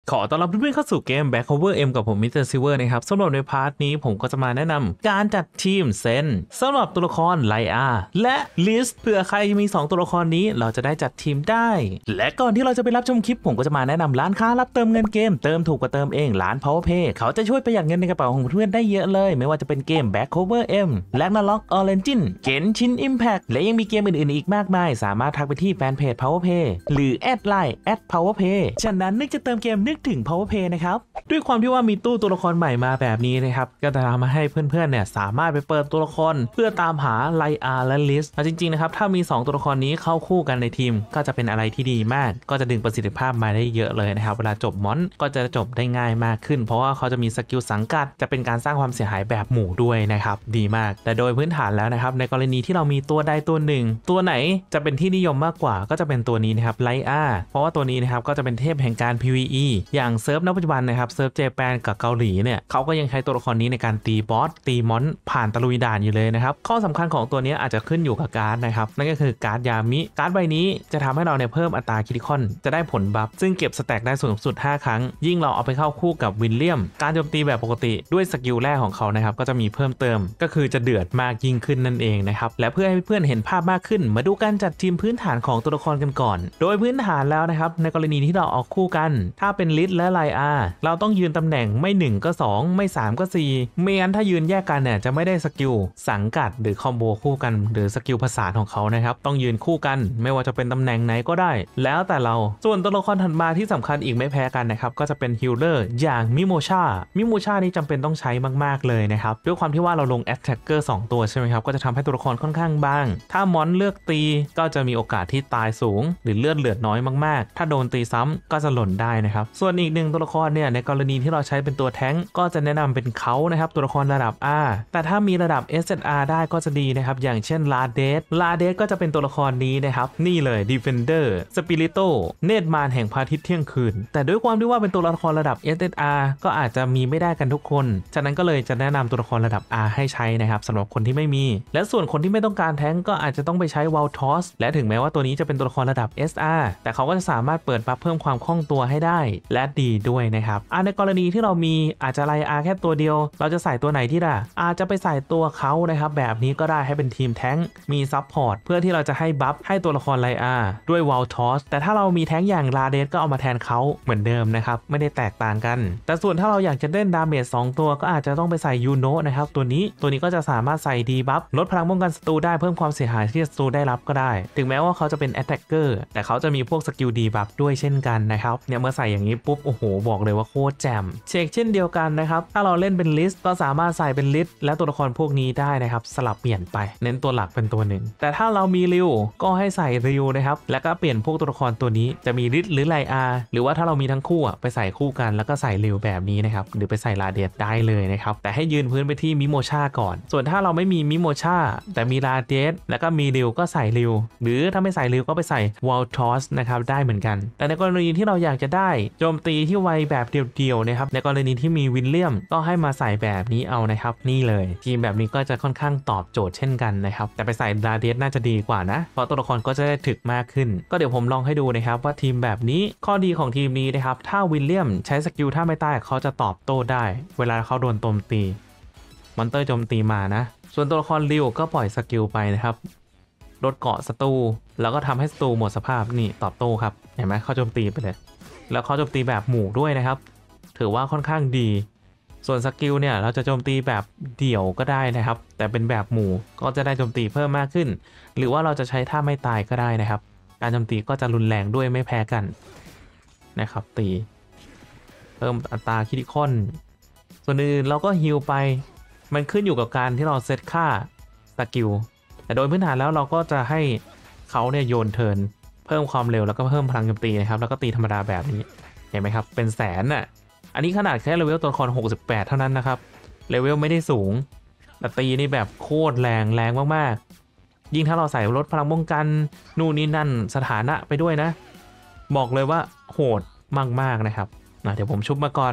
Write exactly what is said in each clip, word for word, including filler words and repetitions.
ขอต้อนรับเพื่อนๆเข้าสู่เกม Back Cover M กับผมมิสเตอร์ซิลเวอร์นะครับสำหรับในพาร์ทนี้ผมก็จะมาแนะนำการจัดทีมเซนสำหรับตัวละครไลอาและลิสเผื่อใครมีสองตัวละครนี้เราจะได้จัดทีมได้และก่อนที่เราจะไปรับชมคลิปผมก็จะมาแนะนำร้านค้ารับเติมเงินเกมเติมถูกกว่าเติมเองร้าน PowerPay เขาจะช่วยประหยัดเงินในกระเป๋าของเพื่อนได้เยอะเลยไม่ว่าจะเป็นเกม Back Cover M Ragnarok Origin Genshin Impact และยังมีเกมอื่นๆอีกมากมายสามารถทักไปที่แฟนเพจ PowerPay หรือแอดไลน์ แอด PowerPay ฉะนั้นนึกจะเติมเกมนึกถึง PowerPay นะครับด้วยความที่ว่ามีตู้ตัวละครใหม่มาแบบนี้นะครับก็จะทำให้เพื่อนๆเนี่ยสามารถไปเปิดตัวละครเพื่อตามหาไลอาและลิสเอาจริงๆนะครับถ้ามีสองตัวละครนี้เข้าคู่กันในทีมก็จะเป็นอะไรที่ดีมากก็จะดึงประสิทธิภาพมาได้เยอะเลยนะครับเวลาจบมอนก็จะจบได้ง่ายมากขึ้นเพราะว่าเขาจะมีสกิลสังกัดจะเป็นการสร้างความเสียหายแบบหมู่ด้วยนะครับดีมากแต่โดยพื้นฐานแล้วนะครับในกรณีที่เรามีตัวใดตัวหนึ่งตัวไหนจะเป็นที่นิยมมากกว่าก็จะเป็นตัวนี้นะครับไลอาเพราะว่าตัวนี้นะครับก็จะเป็นเทพแห่งการ พี วี อี อย่างเซิร์ฟณปัจจุบันนะครับเซิร์ฟเจแปนกับเกาหลีเนี่ยเขาก็ยังใช้ตัวละครนี้ในการตีบอสตีมอนผ่านตะลุยด่านอยู่เลยนะครับข้อสำคัญของตัวนี้อาจจะขึ้นอยู่กับการ์ดนะครับนั่นก็คือการ์ดยามิการ์ดใบนี้จะทำให้เราเนี่ยเพิ่มอัตราคิติคอนจะได้ผลบัฟซึ่งเก็บสแต็กได้สูงสุดห้าครั้งยิ่งเราเอาไปเข้าคู่กับวิลเลียมการโจมตีแบบปกติด้วยสกิลแรกของเขานะครับก็จะมีเพิ่มเติมก็คือจะเดือดมากยิ่งขึ้นนั่นเองนะครับและเพื่อให้เพื่อนเห็นภาพมากขึ้นมาดูการจัดทีมพื้นฐานของตัวละครกันก่อนโดยพื้นฐานแล้วนะครับในกรณีที่เราออกคู่กันถ้าเป็นลิสและไลอาเราต้องยืนตำแหน่งไม่หนึ่งก็สองไม่สามก็สี่ไม่งั้นถ้ายืนแยกกันเนี่ยจะไม่ได้สกิลสังกัดหรือคอมโบคู่กันหรือสกิลผสานของเขานะครับต้องยืนคู่กันไม่ว่าจะเป็นตำแหน่งไหนก็ได้แล้วแต่เราส่วนตัวละครถัดมาที่สำคัญอีกไม่แพ้กันนะครับก็จะเป็นฮิลเลอร์อย่างมิโมชามิโมชานี่จำเป็นต้องใช้มากๆเลยนะครับด้วยความที่ว่าเราลงแอตแทคเกอร์สองตัวใช่ไหมครับก็จะทำให้ตัวละครค่อนข้างบางถ้ามอนเลือกตีก็จะมีโอกาสที่ตายสูงหรือเลือดเหลือน้อยมากๆถ้าโดนตีซ้ำก็จะหล่นได้นะครับส่วนอีกหนึ่งตัวละครเนี่ยในกรณีที่เราใช้เป็นตัวแท้งก็จะแนะนำเป็นเขานะครับตัวละครระดับ R แต่ถ้ามีระดับ เอส เอส อาร์ ได้ก็จะดีนะครับอย่างเช่นลาเดสลาเดสก็จะเป็นตัวละครนี้นะครับนี่เลย Defender Spirito เนตรมารแห่งพระอาทิตย์เที่ยงคืนแต่ด้วยความที่ว่าเป็นตัวละครระดับ เอส เอส อาร์ ก็อาจจะมีไม่ได้กันทุกคนฉะนั้นก็เลยจะแนะนำตัวละครระดับ R ให้ใช้นะครับสำหรับคนที่ไม่มีและส่วนคนที่ไม่ต้องการแท้งก็อาจจะต้องไปใช้ Valtos และถึงแม้ว่าตัวนี้จะเป็นตัวละครระดับ เอส อาร์ แต่เขาก็จะสามารถเปิดบัฟเพิ่มความคล่องตัวให้ได้และดีด้วยนะครับอ่าในกรณีที่เรามีอาจจะไลอาแค่ตัวเดียวเราจะใส่ตัวไหนที่ล่ะอาจจะไปใส่ตัวเขานะครับแบบนี้ก็ได้ให้เป็นทีมแท้งมีซับพอร์ตเพื่อที่เราจะให้บัฟให้ตัวละครไลอาด้วยวอลทอสแต่ถ้าเรามีแท้งอย่างลาเดสก็เอามาแทนเขาเหมือนเดิมนะครับไม่ได้แตกต่างกันแต่ส่วนถ้าเราอยากจะเล่นดาเมจสองตัวก็อาจจะต้องไปใส่ยูโนะนะครับตัวนี้ตัวนี้ก็จะสามารถใส่ดีบัฟลดพลังป้องกันศัตรูได้เพิ่มความเสียหายที่ศัตรูได้รับก็ได้ถึงแม้ว่าเขาจะเป็นแอตแทคเกอร์แต่เขาจะมีพวกสกิลดีบัฟด้วยเช่นกันนะครับเนี่ยเมื่อใส่อย่างนี้ปุ๊บโอ้โหบอกเลยว่าโคตรแจ่มเชกเช่นเดียวกันนะครับถ้าเราเล่นเป็นลิสต์ก็สามารถใส่เป็นลิสต์และตัวละครพวกนี้ได้นะครับสลับเปลี่ยนไปเน้นตัวหลักเป็นตัวหนึ่งแต่ถ้าเรามีริวก็ให้ใส่ริวนะครับแล้วก็เปลี่ยนพวกตัวละครตัวนี้จะมีลิสต์หรือไลอาหรือว่าถ้าเรามีทั้งคู่ไปใส่คู่กันแล้วก็ใส่ริวแบบนี้นะครับหรือไปใส่ลาเดสได้เลยนะครับแต่ให้ยืนพื้นไปที่มิโมชาก่อนส่วนถ้าเราไม่มีมิโมชาแต่มีลาเดสแล้วก็มีริวก็ใส่ริวหรือถ้าไม่ใส่ริวก็ไปใส่วอลทอสนะครับได้เหมือนกันแต่ในกรณีที่เราอยากจะได้โจมตีที่ไวแบบเดียวๆนะครับในกรณีที่มีวิลเลียมก็ให้มาใส่แบบนี้เอานะครับนี่เลยทีมแบบนี้ก็จะค่อนข้างตอบโจทย์เช่นกันนะครับแต่ไปใส่ลาเดสน่าจะดีกว่านะเพราะตัวละครก็จะได้ถึกมากขึ้นก็เดี๋ยวผมลองให้ดูนะครับว่าทีมแบบนี้ข้อดีของทีมนี้นะครับถ้าวิลเลียมใช้สกิลท่าไม่ตายเขาจะตอบโต้ได้เวลาเขาโดนโจมตีมอนเตอร์โจมตีมานะส่วนตัวละครริวก็ปล่อยสกิลไปนะครับลดเกาะศัตรูแล้วก็ทำให้ศัตรูหมดสภาพนี่ตอบโต้ครับเห็นไหมเขาโจมตีไปเลยแล้วเขาโจมตีแบบหมู่ด้วยนะครับถือว่าค่อนข้างดีส่วนสกิลเนี่ยเราจะโจมตีแบบเดี่ยวก็ได้นะครับแต่เป็นแบบหมู่ก็จะได้โจมตีเพิ่มมากขึ้นหรือว่าเราจะใช้ท่าไม่ตายก็ได้นะครับการโจมตีก็จะรุนแรงด้วยไม่แพ้กันนะครับตีเพิ่มอัตราคิติคอนส่วนอื่นเราก็ฮีลไปมันขึ้นอยู่กับการที่เราเซตค่าสกิลแต่โดยพื้นฐานแล้วเราก็จะให้เขาเนี่ยโยนเทิร์นเพิ่มความเร็วแล้วก็เพิ่มพลังโจมตีนะครับแล้วก็ตีธรรมดาแบบนี้เห็นไหมครับเป็นแสนน่ะอันนี้ขนาดแค่เลเวลตัวละครหกสิบแปดเท่านั้นนะครับเลเวลไม่ได้สูงแต่ตีนี่แบบโคตรแรงแรงมากๆยิ่งถ้าเราใส่ลดพลังป้องกันนู่นนี่นั่นสถานะไปด้วยนะบอกเลยว่าโหดมากๆนะครับนะเดี๋ยวผมชุบมาก่อน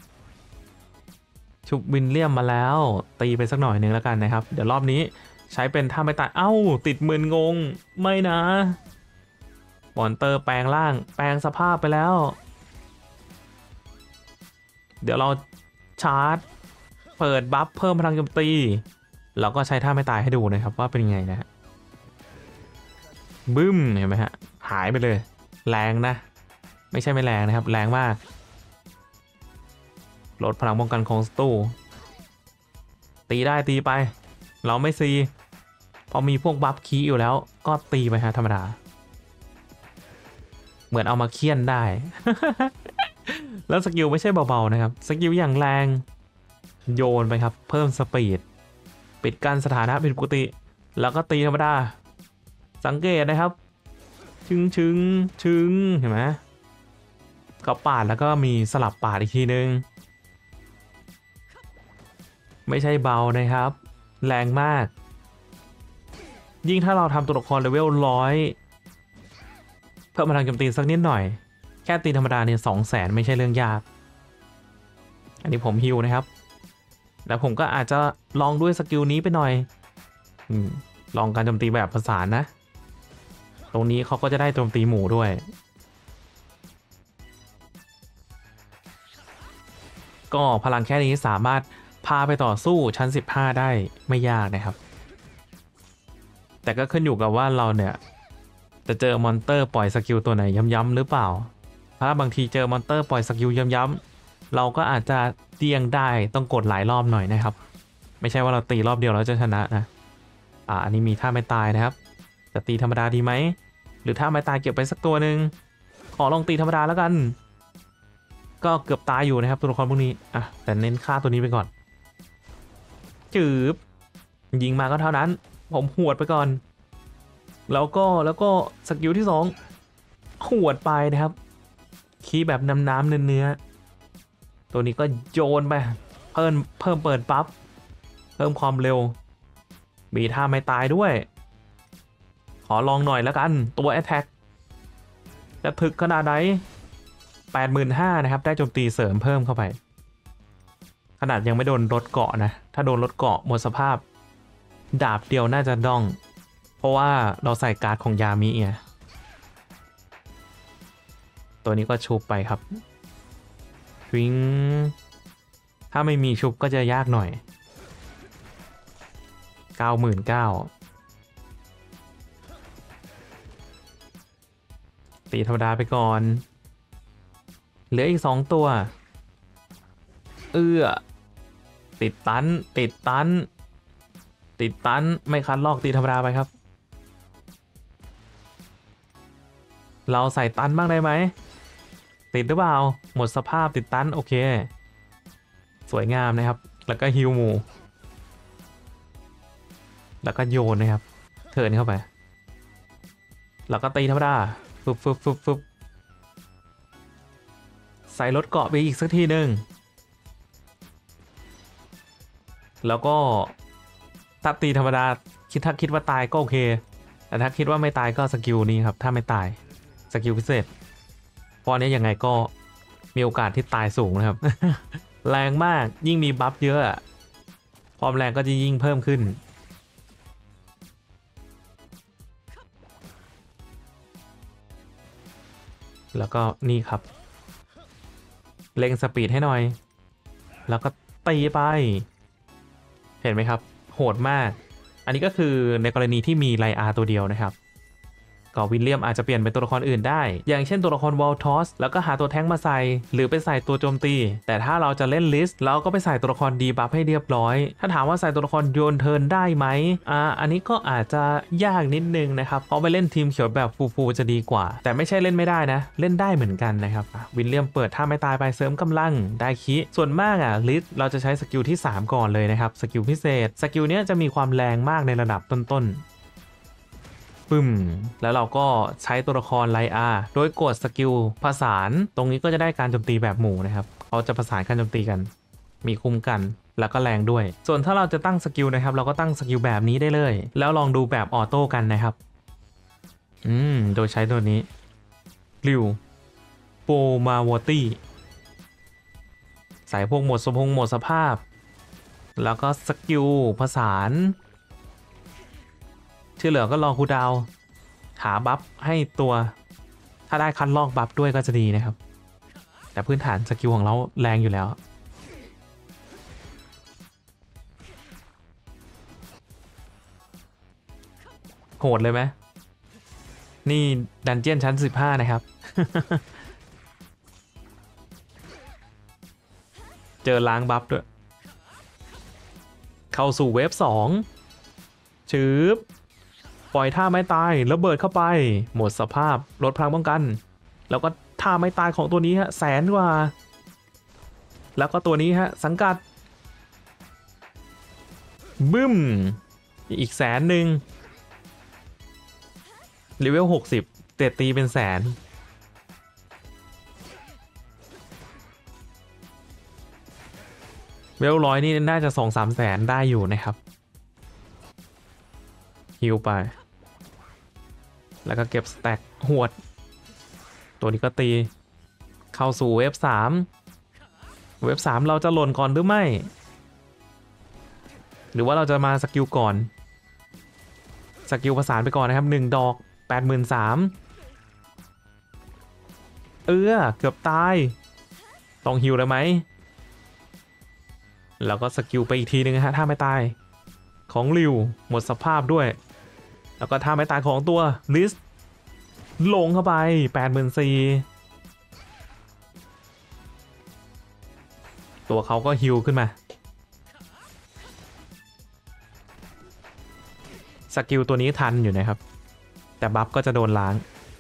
ชุบวินเลียมมาแล้วตีไปสักหน่อยนึงแล้วกันนะครับเดี๋ยวรอบนี้ใช้เป็นท่าไม่ตายเอ้าติดมึนงงไม่นะมอนเตอร์แปลงร่างแปลงสภาพไปแล้วเดี๋ยวเราชาร์จเปิดบัฟเพิ่มพลังโจมตีแล้วก็ใช้ท่าไม่ตายให้ดูนะครับว่าเป็นไงนะฮะบึ้มเห็นไหมฮะหายไปเลยแรงนะไม่ใช่ไม่แรงนะครับแรงมากลดพลังป้องกันของศัตรูตีได้ตีไปเราไม่ซีพอมีพวกบัฟคีอยู่แล้วก็ตีไปฮะธรรมดาเหมือนเอามาเคี่ยนได้ แล้วสกิลไม่ใช่เบาๆนะครับสกิลอย่างแรงโยนไปครับเพิ่มสปีดปิดกั้นสถานะผิดปกติแล้วก็ตีธรรมดาสังเกตนะครับชึงชึงชึงเห็นไหมก็ปาดแล้วก็มีสลับปาดอีกทีนึงไม่ใช่เบานะครับแรงมากยิ่งถ้าเราทำตัวละครเลเวลร้อยเพิ่มพลังโจมตีสักนิดหน่อยแค่ตีธรรมดาเนี่ยสองแสนไม่ใช่เรื่องยากอันนี้ผมฮิวนะครับแล้วผมก็อาจจะลองด้วยสกิลนี้ไปหน่อยอลองการโจมตีแบบผสานนะตรงนี้เขาก็จะได้โจมตีหมู่ด้วยก็พลังแค่นี้สามารถพาไปต่อสู้ชั้นสิบห้าได้ไม่ยากนะครับแต่ก็ขึ้นอยู่กับว่าเราเนี่ยจะเจอมอนเตอร์ปล่อยสกิลตัวไหนย้ำๆหรือเปล่าถ้าบางทีเจอมอนเตอร์ปล่อยสกิลย้ำๆเราก็อาจจะเตียงได้ต้องกดหลายรอบหน่อยนะครับไม่ใช่ว่าเราตีรอบเดียวแล้วจะชนะนะอ่าอันนี้มีท่าไม่ตายนะครับจะตีธรรมดาดีไหมหรือท่าไม่ตายเก็บไปสักตัวหนึ่งขอลองตีธรรมดาแล้วกันก็เกือบตายอยู่นะครับตัวละครพวกนี้อ่ะแต่เน้นฆ่าตัวนี้ไปก่อนจืบยิงมาก็เท่านั้นผมหวดไปก่อนแล้วก็แล้วก็สกิลที่สองหวดไปนะครับคีย์แบบน้ำน้ำเนื้อเนื้อตัวนี้ก็โยนไปเพิ่มเพิ่มเปิดปั๊บเพิ่มความเร็วมีท่าไม่ตายด้วยขอลองหน่อยแล้วกันตัวแอทแทกจะถึกขนาดไหน แปดหมื่นห้าพัน นะครับได้โจมตีเสริมเพิ่มเข้าไปขนาดยังไม่โดนลดเกาะนะถ้าโดนลดเกาะหมดสภาพดาบเดียวน่าจะดองเพราะว่าเราใส่การ์ดของยามิไงตัวนี้ก็ชุบไปครับวิงถ้าไม่มีชุบก็จะยากหน่อย เก้าหมื่นเก้าพัน ตีธรรมดาไปก่อนเหลืออีกสองตัวเอื้อติดตันติดตันติดตันไม่คัดลอกตีธรรมดาไปครับเราใส่ตันบ้างได้ไหมติดหรือเปล่าหมดสภาพติดตันโอเคสวยงามนะครับแล้วก็ฮิวหมู่แล้วก็โยนนะครับเทิร์นเข้าไปแล้วก็ตีธรรมดาฟึบฟึบฟึบฟึบใส่รถเกาะไปอีกสักทีหนึ่งแล้วก็ถ้าตีธรรมดาคิดถ้าคิดว่าตายก็โอเคแต่ถ้าคิดว่าไม่ตายก็สกิลนี้ครับถ้าไม่ตายสกิลพิเศษเพราะนี้ยังไงก็มีโอกาสที่ตายสูงนะครับ แรงมากยิ่งมีบัฟเยอะความแรงก็จะยิ่งเพิ่มขึ้นแล้วก็นี่ครับเล็งสปีดให้หน่อยแล้วก็ตีไปเห็นไหมครับโหดมากอันนี้ก็คือในกรณีที่มีไลอาร์ตัวเดียวนะครับก็วิลเลียมอาจจะเปลี่ยนเป็นตัวละครอื่นได้อย่างเช่นตัวละครวอลทอสแล้วก็หาตัวแท้งมาใส่หรือไปใส่ตัวโจมตีแต่ถ้าเราจะเล่นลิสต์เราก็ไปใส่ตัวละครดีบัฟให้เรียบร้อยถ้าถามว่าใส่ตัวละครโยนเทิร์นได้ไหมอ่าอันนี้ก็อาจจะยากนิดนึงนะครับเพราะไปเล่นทีมเขียวแบบฟูๆจะดีกว่าแต่ไม่ใช่เล่นไม่ได้นะเล่นได้เหมือนกันนะครับวิลเลียมเปิดท่าไม่ตายไปเสริมกำลังได้คิส่วนมากอ่ะลิสต์เราจะใช้สกิลที่สามก่อนเลยนะครับสกิลพิเศษสกิลนี้จะมีความแรงมากในระดับต้นๆปึ้มแล้วเราก็ใช้ตัวละครไลอาร์โดยกดสกิลผสานตรงนี้ก็จะได้การโจมตีแบบหมู่นะครับเขาจะผสานการโจมตีกันมีคุ้มกันแล้วก็แรงด้วยส่วนถ้าเราจะตั้งสกิลนะครับเราก็ตั้งสกิลแบบนี้ได้เลยแล้วลองดูแบบออโต้กันนะครับอืมโดยใช้ตัวนี้ริวโปมาวอตี้ใส่พวกหมดสมพงหมดสภาพแล้วก็สกิลผสานที่เหลือก็รอคูลดาวน์หาบัฟให้ตัวถ้าได้คัดลอกบัฟด้วยก็จะดีนะครับแต่พื้นฐานสกิลของเราแรงอยู่แล้วโหดเลยไหมนี่ดันเจียนชั้นสิบห้านะครับ เจอล้างบัฟด้วยเข้าสู่เวฟสองชืบปล่อยท่าไม้ตายระเบิดเข้าไปหมดสภาพลดพลังป้องกันแล้วก็ท่าไม้ตายของตัวนี้ฮะแสนกว่าแล้วก็ตัวนี้ฮะสังกัดบึ้มอีกแสนหนึ่งเลเวลหกสิบเตะตีเป็นแสนเวลร้อยนี่น่าจะสองสามแสนได้อยู่นะครับฮิวไปแล้วก็เก็บสแต็กหวดตัวนี้ก็ตีเข้าสู่เวฟสามเวฟสามเราจะหล่นก่อนหรือไม่หรือว่าเราจะมาสกิลก่อนสกิลประสานไปก่อนนะครับหนึ่งดอก แปดหมื่นสามพัน เออเกือบตายต้องฮิวเลยไหมแล้วก็สกิลไปอีกทีนึงฮะท่าไม่ตายของริวหมดสภาพด้วยแล้วก็ท่าไม่ตายของตัวลิสลงเข้าไป แปดหมื่นสี่พัน ตัวเขาก็ฮิวขึ้นมาสกิลตัวนี้ทันอยู่นะครับแต่บัฟก็จะโดนล้าง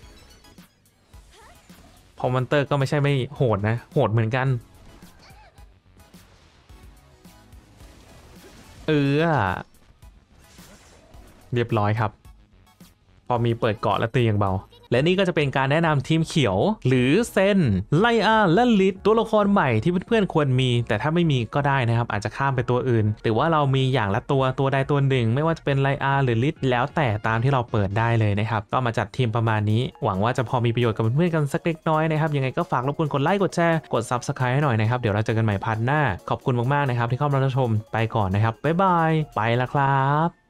พอมอนเตอร์ก็ไม่ใช่ไม่โหดนะโหดเหมือนกันเออเรียบร้อยครับพอมีเปิดเกาะและตีอย่างเบาและนี่ก็จะเป็นการแนะนำทีมเขียวหรือเซนไลอาและลิสตัวละครใหม่ที่เพื่อนๆควรมีแต่ถ้าไม่มีก็ได้นะครับอาจจะข้ามไปตัวอื่นหรือว่าเรามีอย่างละตัวตัวใดตัวหนึ่งไม่ว่าจะเป็นไลอาหรือลิสแล้วแต่ตามที่เราเปิดได้เลยนะครับก็มาจัดทีมประมาณนี้หวังว่าจะพอมีประโยชน์กับเพื่อนๆกันสักเล็กน้อยนะครับยังไงก็ฝากรบกวนกดไลค์กดแชร์กด ซับสไครบ์ ให้หน่อยนะครับเดี๋ยวเราเจอกันใหม่พาร์ทหน้าขอบคุณมากๆนะครับที่เข้ามารับชมไปก่อนนะครับบ๊ายบายไปละครับ